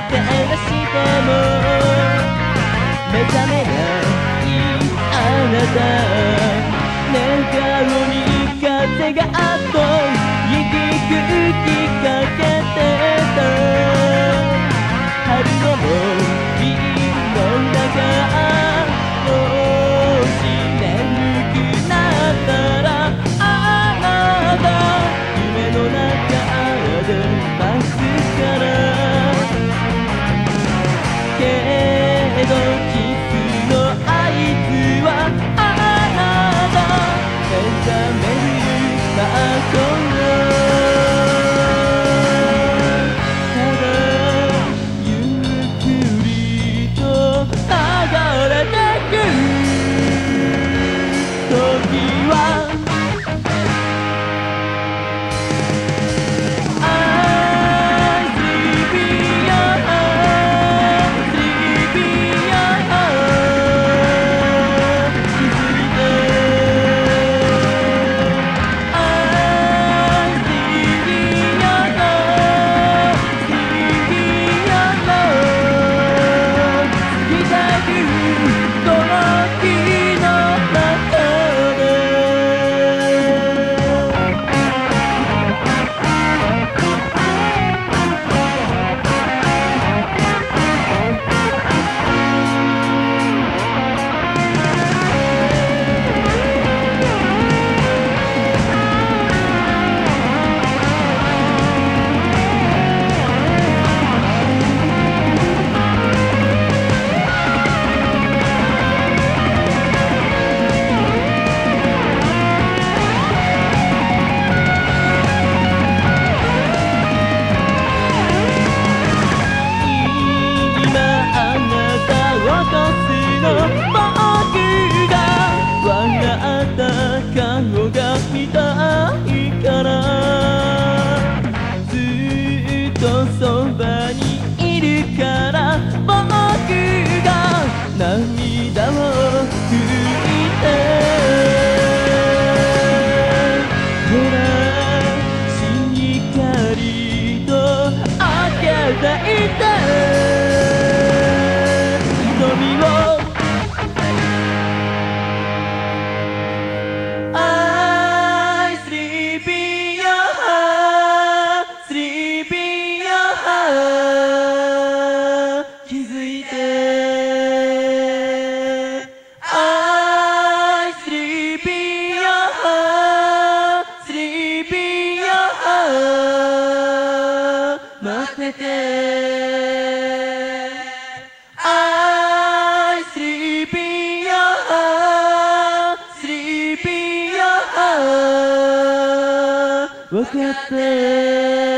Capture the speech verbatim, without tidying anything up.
照らしても目覚めないあなた、寝顔に風があっと息吹きかけてた。春の森の中、もし眠くなったらあなた夢の中で待つから。けどキスの合図はあなた目覚める魔法。ただゆっくりと流れてく時は涙を拭いてほらしっかりと開けていて瞳をI sleep in your heart sleep in your heart 気づいて待ってて I sleep in your heart sleep in your heart 分かって